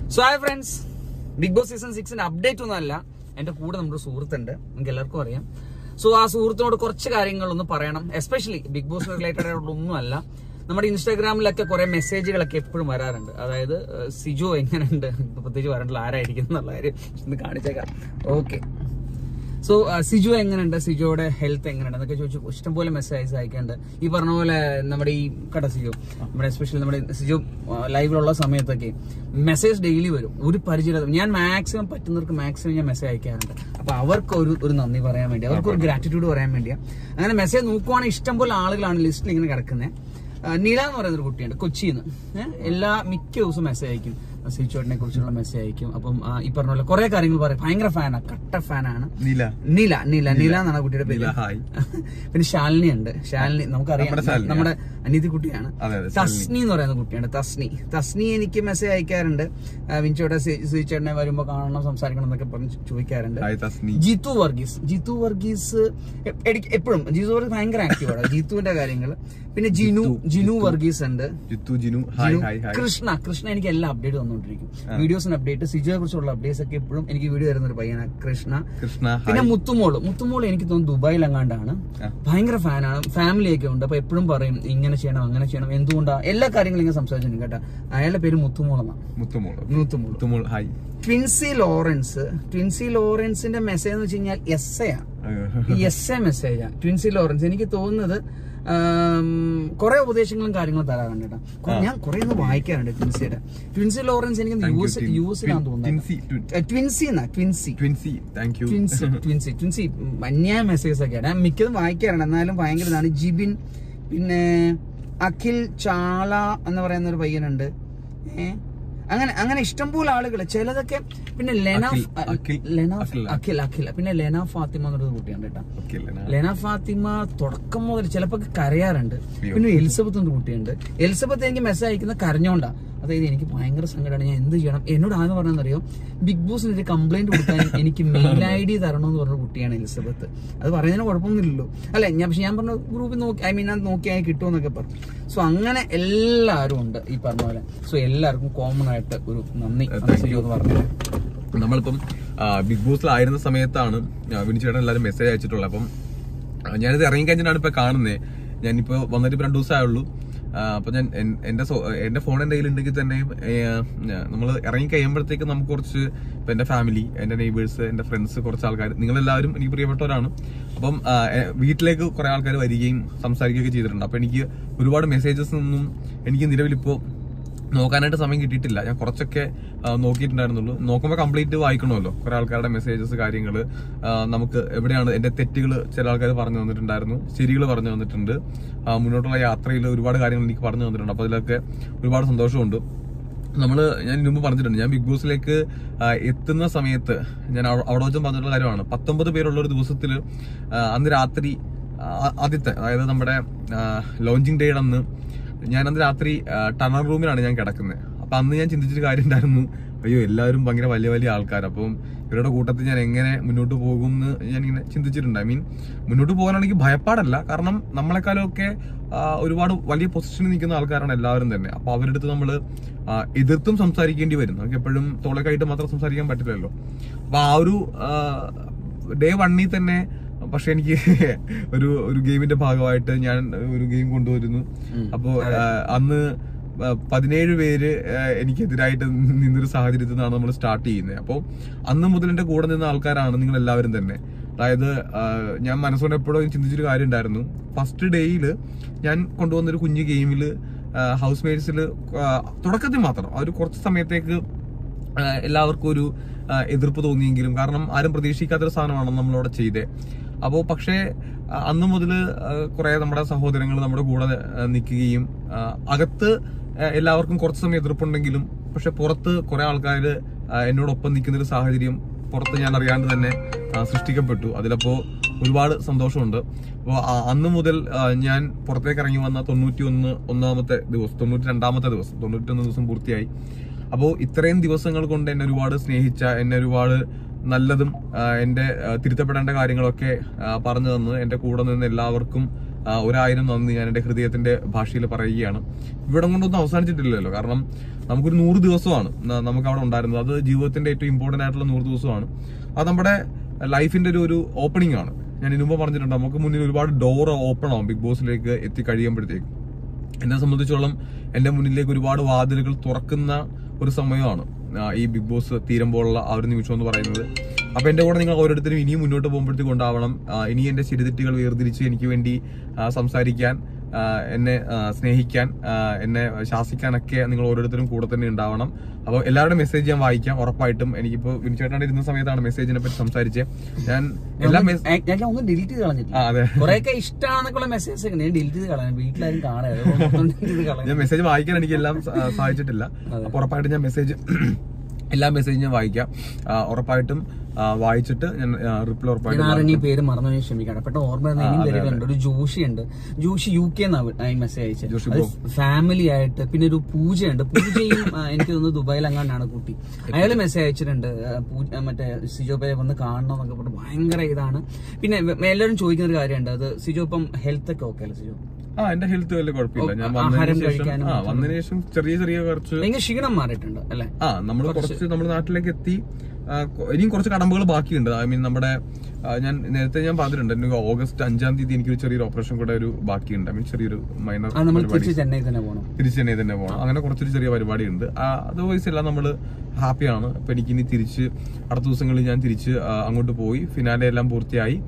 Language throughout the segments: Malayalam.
So hi friends, Big Boss Season 6 update ഒന്നുമല്ല. എൻ്റെ കൂടെ നമ്മുടെ സുഹൃത്തുണ്ട്, നിങ്ങൾക്ക് എല്ലാവർക്കും അറിയാം. സോ ആ സുഹൃത്തിനോട് കുറച്ച് കാര്യങ്ങളൊന്ന് പറയണം, എസ്പെഷ്യലി ബിഗ് ബോസ് റിലേറ്റഡ് ആയിട്ടൊന്നുമല്ല. നമ്മുടെ ഇൻസ്റ്റാഗ്രാമിലൊക്കെ കുറെ മെസ്സേജുകളൊക്കെ എപ്പോഴും വരാറുണ്ട്. അതായത് സിജോ എങ്ങനെയുണ്ട്, പ്രത്യേകിച്ച് വരണ്ടല്ലോ ആരായിരിക്കും എന്നുള്ള കാര്യം ഒന്ന് കാണിച്ചേക്കാം. ഓക്കെ, സോ സിജു എങ്ങനെയുണ്ട്, സിജോയുടെ ഹെൽത്ത് എങ്ങനെയുണ്ട് എന്നൊക്കെ ചോദിച്ചു ഇഷ്ടംപോലെ മെസ്സേജ് അയക്കാണ്ട്. ഈ പറഞ്ഞ പോലെ നമ്മുടെ ഈ സിജു, നമ്മുടെ എസ്പെഷ്യലി നമ്മുടെ സിജു ലൈവിലുള്ള സമയത്തൊക്കെ മെസ്സേജ് ഡെയിലി വരും. ഒരു പരിചയം ഞാൻ മാക്സിമം പറ്റുന്നവർക്ക് മാക്സിമം ഞാൻ മെസ്സേജ് അയക്കാറുണ്ട്. അപ്പൊ അവർക്ക് ഒരു നന്ദി പറയാൻ വേണ്ടി, അവർക്ക് ഒരു ഗ്രാറ്റിറ്റ്യൂഡ് പറയാൻ വേണ്ടിയാണ്. അങ്ങനെ മെസ്സേജ് നോക്കുവാണെങ്കിൽ ഇഷ്ടംപോലെ ആളുകളാണ് ലിസ്റ്റിൽ ഇങ്ങനെ കിടക്കുന്നത്. നീല എന്ന് പറയുന്ന ഒരു കുട്ടിയുണ്ട് കൊച്ചിയിൽ നിന്ന്, മിക്ക ദിവസവും മെസ്സേജ് അയക്കും, സിജോട്ടിനെ കുറിച്ചുള്ള മെസ്സേജ് അയക്കും. അപ്പം ഈ പറഞ്ഞ പോലെ കുറെ കാര്യങ്ങൾ പറയും. ഭയങ്കര ഫാനാണ്, കട്ട ഫാനാണ്. നീല എന്നാണ് കുട്ടിയുടെ പേര്. പിന്നെ ശാലിനി ഉണ്ട്, ശാലിനി നമുക്കറിയാം, നമ്മുടെ അനിയത്തി കുട്ടിയാണ്. തസ്നി എന്ന് പറയുന്ന കുട്ടിയാണ്, തസ്നി എനിക്ക് മെസ്സേജ് അയക്കാറുണ്ട്. വിൻചോട്ടെ സിജോട്ടിനെ വരുമ്പോ കാണണം, സംസാരിക്കണം എന്നൊക്കെ പറഞ്ഞ് ചോദിക്കാറുണ്ട്. ജിത്തു വർഗീസ് എപ്പോഴും ജിത്തു വർഗീസ് ഭയങ്കര ആക്റ്റീവാണ്, ജിത്തുവിന്റെ കാര്യങ്ങൾ. പിന്നെ ജിനു വർഗീസ് ഉണ്ട്. കൃഷ്ണ എനിക്ക് എല്ലാ അപ്ഡേറ്റ് വന്നുകൊണ്ടിരിക്കും, വീഡിയോസിന് അപ്ഡേറ്റ്, സിജോയെ കുറിച്ചുള്ള അപ്ഡേറ്റ്സ് ഒക്കെ എപ്പോഴും എനിക്ക് വീഡിയോ തരുന്ന ഒരു പയ്യനാണ് കൃഷ്ണ. പിന്നെ മുത്തുമോള് എനിക്ക് തോന്നുന്നു ദുബായിലെങ്ങാണ്ടാണ്, ഭയങ്കര ഫാനാണ്, ഫാമിലി ഒക്കെ ഉണ്ട്. അപ്പൊ എപ്പോഴും പറയും ഇങ്ങനെ ചെയ്യണം അങ്ങനെ ചെയ്യണം, എന്തുകൊണ്ടാ എല്ലാ കാര്യങ്ങളും ഇങ്ങനെ സംസാരിച്ചിട്ടുണ്ട് കേട്ടോ. അയാളുടെ പേര് മുത്തുമോൾ. ട്വിൻസി ലോറൻസിന്റെ മെസ്സേജ് എന്ന് വെച്ച് കഴിഞ്ഞാൽ എസ് എ മെസ്സേജാ. ട്വിൻസി ലോറൻസ് എനിക്ക് തോന്നുന്നത് കുറെ ഉപദേശങ്ങളും കാര്യങ്ങളും തരാറുണ്ട് കേട്ടോ. ഞാൻ കുറെ ഒന്ന് വായിക്കാറുണ്ട് ട്വിൻസി ലോറൻസ്. എനിക്ക് യുഎസിലാന്ന് തോന്നുന്നത് ട്വിൻസി അന്യായ മെസ്സേജസ് ഒക്കെയാണ്. ഞാൻ മിക്കതും വായിക്കാറുണ്ട്, എന്നാലും ഭയങ്കര ഇതാണ്. ജിബിൻ, പിന്നെ അഖിൽ ചാള എന്ന് പറയുന്ന ഒരു പയ്യനുണ്ട്. അങ്ങനെ ഇഷ്ടംപോലെ ആളുകൾ, ചിലതൊക്കെ. പിന്നെ പിന്നെ ലെന ഫാത്തിമ എന്നൊരു കുട്ടിയാണ് കേട്ടോ. ലെന ഫാത്തിമ തുടക്കം മുതൽ ചിലപ്പോ കരയാറുണ്ട്. പിന്നെ എലിസബത്ത് എന്നൊരു കുട്ടിയുണ്ട്. എലിസബത്ത് എനിക്ക് മെസ്സേജ് അയക്കുന്നത് കരഞ്ഞോണ്ടാ. അതായത് എനിക്ക് ഭയങ്കര സങ്കടമാണ്, ഞാൻ എന്ത് ചെയ്യണം. എന്നോട് ആദ്യം പറഞ്ഞറിയോ, ബിഗ് ബോസിന് കംപ്ലൈന്റ് കൊടുക്കാൻ എനിക്ക് മെയിൽ ID തരണമെന്ന് പറഞ്ഞ കുട്ടിയാണ് എലിസബത്ത്. അത് പറയുന്നതിന് കുഴപ്പമൊന്നുമില്ലല്ലോ അല്ലെ. പക്ഷെ ഞാൻ പറഞ്ഞ ഗ്രൂപ്പിൽ നോക്കി, അത് നോക്കിയാൽ കിട്ടുമെന്നൊക്കെ പറഞ്ഞു. സോ അങ്ങനെ എല്ലാവരും ഉണ്ട് ഈ പറഞ്ഞ പോലെ. സോ എല്ലാവർക്കും കോമൺ ആയിട്ട് ഒരു നന്ദി പറഞ്ഞു. നമ്മളിപ്പം ബിഗ് ബോസിലായിരുന്ന സമയത്താണ് വിനിച്ചേട്ടൻ എല്ലാവരും മെസ്സേജ് അയച്ചിട്ടുള്ളത്. അപ്പം ഞാനിത് ഇറങ്ങിക്കഴിഞ്ഞിട്ടാണ് ഇപ്പൊ കാണുന്നത്. ഞാനിപ്പോ വന്നിട്ട് ഇപ്പൊ 2 ദിവസമായുള്ളൂ. അപ്പൊ ഞാൻ എന്റെ ഫോൺ എന്റെ കയ്യിലുണ്ടെങ്കിൽ തന്നെ നമ്മൾ ഇറങ്ങി കഴിയുമ്പോഴത്തേക്ക് നമുക്ക് കുറച്ച് ഇപ്പൊ എന്റെ ഫാമിലി, എന്റെ നെയ്ബേഴ്സ്, എന്റെ ഫ്രണ്ട്സ്, കുറച്ച് ആൾക്കാർ, നിങ്ങളെല്ലാവരും എനിക്ക് പ്രിയപ്പെട്ടവരാണ്. അപ്പം വീട്ടിലേക്ക് കുറെ ആൾക്കാർ വരികയും സംസാരിക്കുകയൊക്കെ ചെയ്തിട്ടുണ്ട്. അപ്പൊ എനിക്ക് ഒരുപാട് മെസ്സേജസ് ഒന്നും എനിക്ക് നിലവിലിപ്പോ നോക്കാനായിട്ട് സമയം കിട്ടിയിട്ടില്ല. ഞാൻ കുറച്ചൊക്കെ നോക്കിയിട്ടുണ്ടായിരുന്നുള്ളൂ. നോക്കുമ്പോൾ കംപ്ലീറ്റ് വായിക്കണമല്ലോ, കുറെ ആൾക്കാരുടെ മെസ്സേജസ്, കാര്യങ്ങൾ. നമുക്ക് എവിടെയാണ് എന്റെ തെറ്റുകൾ ചില ആൾക്കാർ പറഞ്ഞു തന്നിട്ടുണ്ടായിരുന്നു, ശരികൾ പറഞ്ഞു തന്നിട്ടുണ്ട്. മുന്നോട്ടുള്ള യാത്രയിൽ ഒരുപാട് കാര്യങ്ങൾ എനിക്ക് പറഞ്ഞു തന്നിട്ടുണ്ട്. അപ്പൊ അതിലൊക്കെ ഒരുപാട് സന്തോഷമുണ്ട്. ഞാൻ മുമ്പ് പറഞ്ഞിട്ടുണ്ട്, ഞാൻ ബിഗ് ബോസിലേക്ക് എത്തുന്ന സമയത്ത് ഞാൻ അവിടെ വെച്ചും പറഞ്ഞിട്ടുള്ള കാര്യമാണ്. 19 പേരുള്ള ഒരു ദിവസത്തിൽ അന്ന് രാത്രി ആദ്യത്തെ, അതായത് നമ്മുടെ ലോഞ്ചിങ് ഡേയുടെ അന്ന്, ഞാൻ അന്ന് രാത്രി ടണൽ റൂമിലാണ് ഞാൻ കിടക്കുന്നത്. അപ്പൊ അന്ന് ഞാൻ ചിന്തിച്ചൊരു കാര്യം ഉണ്ടായിരുന്നു, അയ്യോ എല്ലാവരും ഭയങ്കര വലിയ വലിയ ആൾക്കാർ, അപ്പം ഇവരുടെ കൂട്ടത്തിൽ ഞാൻ എങ്ങനെ മുന്നോട്ട് പോകും എന്ന് ഞാനിങ്ങനെ ചിന്തിച്ചിട്ടുണ്ട്. മുന്നോട്ട് പോകാനാണെങ്കിൽ ഭയപ്പാടല്ല, കാരണം നമ്മളെക്കാളൊക്കെ ഒരുപാട് വലിയ പൊസിഷനിൽ നിൽക്കുന്ന ആൾക്കാരാണ് എല്ലാവരും തന്നെ. അപ്പൊ അവരുടെ അടുത്ത് നമ്മൾ എതിർത്തും സംസാരിക്കേണ്ടി വരും. നമുക്ക് എപ്പോഴും തോളക്കായിട്ട് മാത്രം സംസാരിക്കാൻ പറ്റില്ലല്ലോ. അപ്പൊ ആ ഒരു ഡേ 1 തന്നെ പക്ഷെ എനിക്ക് ഒരു ഗെയിമിന്റെ ഭാഗമായിട്ട് ഞാൻ ഒരു ഗെയിം കൊണ്ടുവരുന്നു. അപ്പോ അന്ന് 17 പേര് എനിക്കെതിരായിട്ട് നിന്നൊരു സാഹചര്യത്തിൽ നിന്നാണ് നമ്മൾ സ്റ്റാർട്ട് ചെയ്യുന്നത്. അപ്പോൾ അന്ന് മുതൽ എന്റെ കൂടെ നിന്ന ആൾക്കാരാണ് നിങ്ങൾ എല്ലാവരും തന്നെ. അതായത് ഞാൻ മനസ്സുകൊണ്ട് എപ്പോഴും ചിന്തിച്ചൊരു കാര്യം ഉണ്ടായിരുന്നു, ഫസ്റ്റ് ഡേയിൽ ഞാൻ കൊണ്ടുവന്നൊരു കുഞ്ഞു ഗെയിമില് ഹൗസ് മേറ്റ്സിൽ തുടക്കത്തിൽ മാത്രം ഒരു കുറച്ച് സമയത്തേക്ക് എല്ലാവർക്കും ഒരു എതിർപ്പ് തോന്നിയെങ്കിലും, കാരണം ആരും പ്രതീക്ഷിക്കാത്തൊരു സാധനമാണ് നമ്മളവിടെ ചെയ്തേ. അപ്പോൾ പക്ഷേ അന്ന് മുതൽ കുറെ നമ്മുടെ സഹോദരങ്ങൾ നമ്മുടെ കൂടെ നിൽക്കുകയും, അകത്ത് എല്ലാവർക്കും കുറച്ച് സമയം എതിർപ്പുണ്ടെങ്കിലും പക്ഷെ പുറത്ത് കുറെ ആൾക്കാർ എന്നോടൊപ്പം നിൽക്കുന്ന ഒരു സാഹചര്യം പുറത്ത് ഞാൻ അറിയാണ്ട് തന്നെ സൃഷ്ടിക്കപ്പെട്ടു. അതിലപ്പോ ഒരുപാട് സന്തോഷമുണ്ട്. അപ്പോൾ അന്ന് മുതൽ ഞാൻ പുറത്തേക്ക് ഇറങ്ങി വന്ന 92ാമത്തെ ദിവസം, 91 ദിവസം പൂർത്തിയായി. അപ്പോൾ ഇത്രയും ദിവസങ്ങൾ കൊണ്ട് എന്നെ ഒരുപാട് സ്നേഹിച്ച, എന്നെ ഒരുപാട് നല്ലതും എന്റെ തിരുത്തപ്പെടേണ്ട കാര്യങ്ങളൊക്കെ പറഞ്ഞു തന്ന് എന്റെ കൂടെ നിന്ന് എല്ലാവർക്കും ഒരായിരം നന്ദി ഞാൻ എന്റെ ഹൃദയത്തിന്റെ ഭാഷയിൽ പറയുകയാണ്. ഇവിടെ കൊണ്ടൊന്നും അവസാനിച്ചിട്ടില്ലല്ലോ. കാരണം നമുക്കൊരു 100 ദിവസമാണ് നമുക്ക് അവിടെ ഉണ്ടായിരുന്നത്. അത് ജീവിതത്തിന്റെ ഏറ്റവും ഇമ്പോർട്ടന്റ് ആയിട്ടുള്ള 100 ദിവസമാണ്. അത് നമ്മുടെ ലൈഫിന്റെ ഒരു ഓപ്പണിംഗ് ആണ്. ഞാൻ ഇതിനു മുമ്പ് പറഞ്ഞിട്ടുണ്ട്, നമുക്ക് മുന്നിൽ ഒരുപാട് ഡോർ ഓപ്പൺ ആവും ബിഗ് ബോസിലേക്ക് എത്തിക്കഴിയുമ്പോഴത്തേക്കും. എന്നെ സംബന്ധിച്ചോളം എന്റെ മുന്നിലേക്ക് ഒരുപാട് വാതിലുകൾ തുറക്കുന്ന ഒരു സമയമാണ് ഈ ബിഗ് ബോസ് തീരുമ്പോഴുള്ള ആ ഒരു നിമിഷം എന്ന് പറയുന്നത്. അപ്പൊ എന്റെ കൂടെ നിങ്ങൾ ഓരോരുത്തരും ഇനിയും മുന്നോട്ട് പോകുമ്പോഴത്തേക്കും ഉണ്ടാവണം. ഇനി എന്റെ ശരിതെറ്റുകൾ വേർതിരിച്ച് എനിക്ക് വേണ്ടി സംസാരിക്കാൻ, എന്നെ സ്നേഹിക്കാൻ, എന്നെ ശാസിക്കാനൊക്കെ നിങ്ങൾ ഓരോരുത്തരും കൂടെ തന്നെ ഉണ്ടാവണം. അപ്പോൾ എല്ലാവരുടെയും മെസ്സേജ് ഞാൻ വായിക്കാം ഉറപ്പായിട്ടും. എനിക്കിപ്പോ വിനിച്ചേട്ടൻ ഇരുന്ന സമയത്താണ് മെസ്സേജിനെ പറ്റി സംസാരിച്ചത്. ഞാൻ ഒന്നും ഡിലീറ്റ് ചെയ്ത് കളഞ്ഞിട്ടില്ല. അതെ, കുറെയൊക്കെ ഇഷ്ടമാണെന്നുള്ള മെസ്സേജ് ഡിലീറ്റ് ചെയ്ത് കളയാൻ വീട്ടിലാരും കാണാതെ ഞാൻ മെസ്സേജ് വായിക്കാൻ എനിക്ക് എല്ലാം സാധിച്ചിട്ടില്ല. അപ്പൊ ഉറപ്പായിട്ടും ഞാൻ എല്ലാ മെസ്സേജും ഞാൻ വായിക്കാം. ഉറപ്പായിട്ടും വായിച്ചിട്ട് ഞാൻ റിപ്ലൈ ഉറപ്പായിട്ടും. പേര് മറന്നു ക്ഷമിക്കണം. പെട്ടെന്ന് ഓർമ്മ പേരുകളുണ്ട്. ഒരു ജോഷിയുണ്ട്, ജോഷി UK മെസ്സേജ് അയച്ചത്. ഫാമിലി ആയിട്ട്. പിന്നെ ഒരു പൂജയുണ്ട്, പൂജയും എനിക്ക് തോന്നുന്നു ദുബായിൽ അങ്ങാണ്ടാണ് കുട്ടി. അയാൾ മെസ്സേജ് അയച്ചിട്ടുണ്ട്, മറ്റേ സിജോ പേ വന്ന് കാണണം എന്നൊക്കെ പറഞ്ഞിട്ട് ഭയങ്കര ഇതാണ്. പിന്നെ എല്ലാവരും ചോദിക്കുന്ന ഒരു കാര്യമുണ്ട്, അത് സിജോ ഇപ്പം ഹെൽത്ത് ഒക്കെ ഓക്കെ അല്ലേ സിജോ? എന്റെ ഹെൽത്ത് വലിയ കുഴപ്പമില്ല. ഞാൻ വന്നതിന് ശേഷം ചെറിയ കുറച്ച് ക്ഷീണം മാറിയിട്ടുണ്ട് അല്ലെ? നമ്മള് നമ്മുടെ നാട്ടിലേക്ക് എത്തി. ഇനിയും കുറച്ച് കടമ്പകൾ ബാക്കിയുണ്ട്. ഐ മീൻ നമ്മുടെ ഞാൻ നേരത്തെ പറഞ്ഞിട്ടുണ്ട്, എനിക്ക് ഓഗസ്റ്റ് 5-ാം തീയതി എനിക്കൊരു ചെറിയൊരു ഓപ്പറേഷൻ കൂടെ ഒരു ബാക്കിയുണ്ട്. ഐ മീൻ ചെറിയൊരു മൈനർ തിരിച്ച് ചെന്നൈ തന്നെ പോകണം. അങ്ങനെ കുറച്ചൊരു ചെറിയ പരിപാടി ഉണ്ട്. അതർവൈസ് എല്ലാം നമ്മള് ഹാപ്പിയാണ്. അപ്പൊ എനിക്കിനി തിരിച്ച് അടുത്ത ദിവസങ്ങളിൽ ഞാൻ തിരിച്ച് അങ്ങോട്ട് പോയി ഫിനാലെ എല്ലാം പൂർത്തിയായി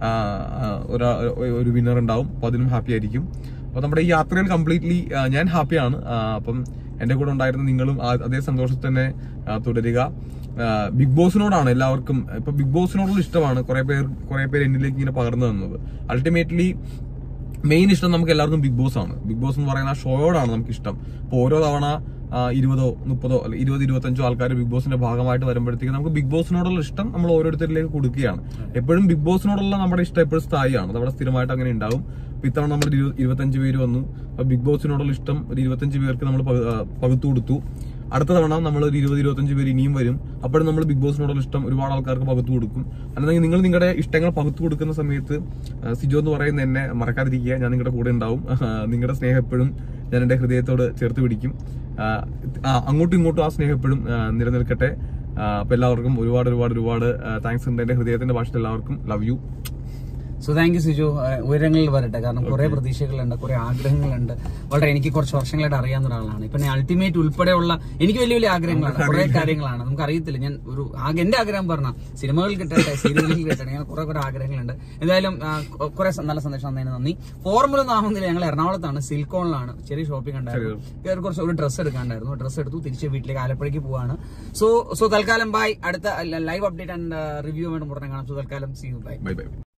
ഒരു വിന്നർ ഉണ്ടാവും. അപ്പൊ അതിനും ഹാപ്പി ആയിരിക്കും. അപ്പൊ നമ്മുടെ ഈ യാത്രയിൽ കംപ്ലീറ്റ്ലി ഞാൻ ഹാപ്പിയാണ്. അപ്പം എന്റെ കൂടെ ഉണ്ടായിരുന്ന നിങ്ങളും അതേ സന്തോഷത്തിൽ തന്നെ തുടരുക. ബിഗ് ബോസിനോടാണ് എല്ലാവർക്കും ഇപ്പൊ ബിഗ് ബോസിനോടുള്ള ഇഷ്ടമാണ് കുറെ പേര് എന്നിലേക്ക് ഇങ്ങനെ പകർന്നു തന്നത്. അൾട്ടിമേറ്റ്ലി മെയിൻ ഇഷ്ടം നമുക്ക് എല്ലാവർക്കും ബിഗ് ബോസ് ആണ്. ബിഗ് ബോസ് എന്ന് പറയുന്ന ആ ഷോയോടാണ് നമുക്ക് ഇഷ്ടം. അപ്പൊ ഓരോ തവണ 20, 30 അല്ലെ 20, 25 ആൾക്കാർ ബിഗ് ബോസിന്റെ ഭാഗമായിട്ട് വരുമ്പോഴത്തേക്ക് നമുക്ക് ബിഗ് ബോസിനോടുള്ള ഇഷ്ടം നമ്മൾ ഓരോരുത്തരിലേക്ക് കൊടുക്കുകയാണ്. എപ്പോഴും ബിഗ് ബോസിനോടുള്ള നമ്മുടെ ഇഷ്ടം എപ്പോഴും സ്ഥായിയാണ്. നമ്മുടെ സ്ഥിരമായിട്ട് അങ്ങനെ ഉണ്ടാവും. ഇത്തവണ നമ്മൾ 25 പേര് വന്നു. അപ്പൊ ബിഗ് ബോസിനോടുള്ള ഇഷ്ടം ഒരു 25 പേർക്ക് നമ്മൾ പകുത്തു കൊടുത്തു. അടുത്ത തവണ നമ്മൾ ഒരു 20-25 പേര് ഇനിയും വരും. അപ്പോഴും നമ്മൾ ബിഗ് ബോസിനോടുള്ള ഇഷ്ടം ഒരുപാട് ആൾക്കാർക്ക് പകുത്തു കൊടുക്കും. അല്ലെങ്കിൽ നിങ്ങൾ നിങ്ങളുടെ ഇഷ്ടങ്ങൾ പകുത്തു കൊടുക്കുന്ന സമയത്ത് സിജോ എന്ന് പറയുന്ന എന്നെ മറക്കാതിരിക്കുക. ഞാൻ നിങ്ങളുടെ കൂടെ ഉണ്ടാവും. നിങ്ങളുടെ സ്നേഹം എപ്പോഴും ഞാൻ എന്റെ ഹൃദയത്തോട് ചേർത്ത് പിടിക്കും. അങ്ങോട്ടും ഇങ്ങോട്ടും ആ സ്നേഹം എപ്പോഴും നിലനിൽക്കട്ടെ. അപ്പൊ എല്ലാവർക്കും ഒരുപാട് താങ്ക്സ് ഉണ്ട്. എന്റെ ഹൃദയത്തിന്റെ ഭാഷയിൽ എല്ലാവർക്കും love you. So thank you Siju. ഉയരങ്ങളിൽ വരട്ടെ. കാരണം കുറെ പ്രതീക്ഷകളുണ്ട്, കുറെ ആഗ്രഹങ്ങളുണ്ട്. വളരെ എനിക്ക് കുറച്ച് വർഷങ്ങളായിട്ട് അറിയാവുന്ന ഒരാളാണ്. ഇപ്പൊ അൾട്ടിമേറ്റ് ഉൾപ്പെടെയുള്ള എനിക്ക് വലിയ ആഗ്രഹങ്ങളാണ്, കുറെ കാര്യങ്ങളാണ്. നമുക്ക് അറിയത്തില്ല. ഞാൻ എന്റെ ആഗ്രഹം പറഞ്ഞ സിനിമകൾ കിട്ടട്ടെ, സീരിയലുകൾ കിട്ടട്ടെ, അങ്ങനെ കുറെ ആഗ്രഹങ്ങളുണ്ട്. എന്തായാലും കുറെ നല്ല സന്ദേശം തന്നതിന് നന്ദി. ഫോർമുല ഒന്നും ആവുന്നില്ല. ഞങ്ങൾ എറണാകുളത്താണ്, സിൽക്കോണിലാണ്. ചെറിയ ഷോപ്പിംഗ് ഉണ്ടായിരുന്നു. കുറച്ച് ഒരു ഡ്രസ്സ് എടുക്കാണ്ടായിരുന്നു. ഡ്രസ്സ് എടുത്തു, തിരിച്ച് വീട്ടിലേക്ക് ആലപ്പുഴയ്ക്ക് പോവാണ്. സോ തൽക്കാലം ബൈ. അടുത്ത ലൈവ് അപ്ഡേറ്റ് ആൻഡ് റിവ്യൂ വേണം ഉടനെ കാണാം. സോ തൽക്കാലം സീ യു. ബൈ.